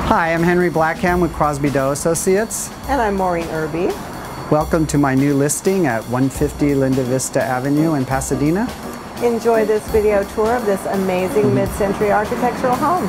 Hi, I'm Henry Blackham with Crosby Doe Associates. And I'm Maureen Irby. Welcome to my new listing at 150 Linda Vista Avenue in Pasadena. Enjoy this video tour of this amazing mid-century architectural home.